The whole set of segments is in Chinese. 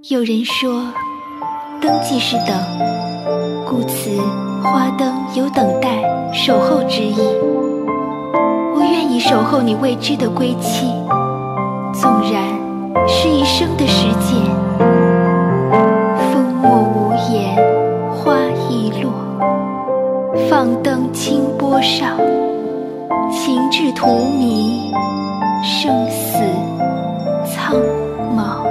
有人说，灯既是等，故此花灯有等待、守候之意。我愿意守候你未知的归期，纵然是一生的时间。风默无言，花易落，放灯清波上，情至荼蘼，生死苍茫。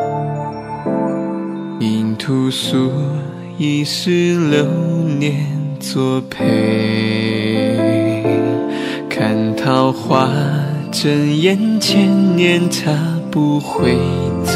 因屠苏一世流年作陪，看桃花争眼前年，他不会醉。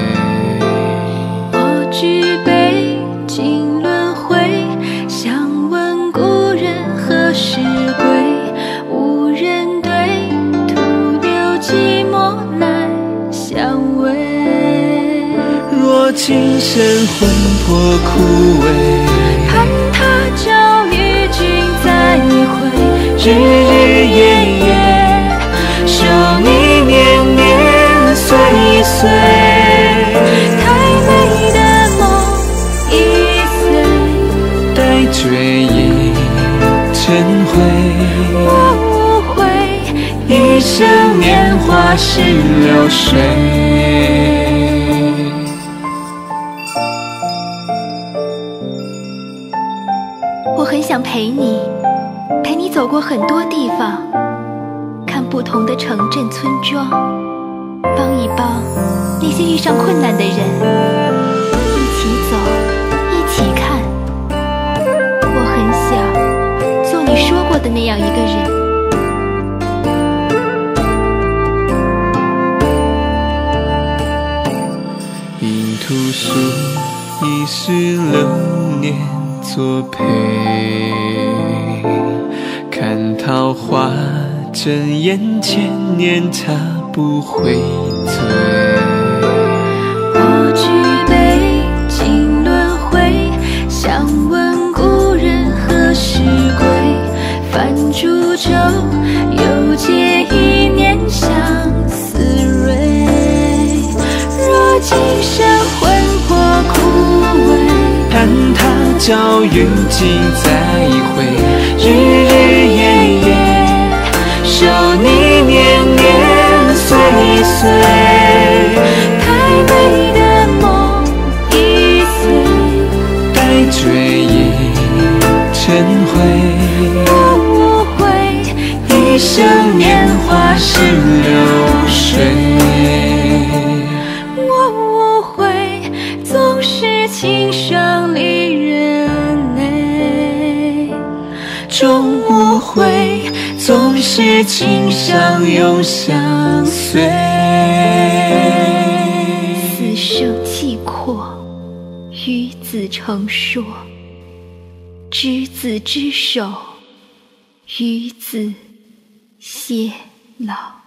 我举杯尽轮回，想问故人何时归？无人对，徒留寂寞难相慰。 若今生魂魄枯萎， 盼他朝与君再会， 日日夜夜，守你年年岁岁。 太美的梦已碎， 待追忆成灰。 我无悔， 一生年华是流水。 我很想陪你，陪你走过很多地方，看不同的城镇村庄，帮一帮那些遇上困难的人，一起走，一起看。我很想做你说过的那样一个人。 因屠苏一世流年作陪，看桃花争眼前年，他不会醉。 我举杯尽轮回，想问故人何时归？泛株洲，又借一年相思蕊。若今生魂魄枯萎， 盼他朝与君再会，日日夜夜，守你年年岁岁。 太美的梦已碎， 待追忆成灰。 我无悔， 一生年华是流水。 我无悔，总是情伤离人泪。 终无悔，总是情伤永相随。 此生契阔，与子成说，执子之手，与子偕老。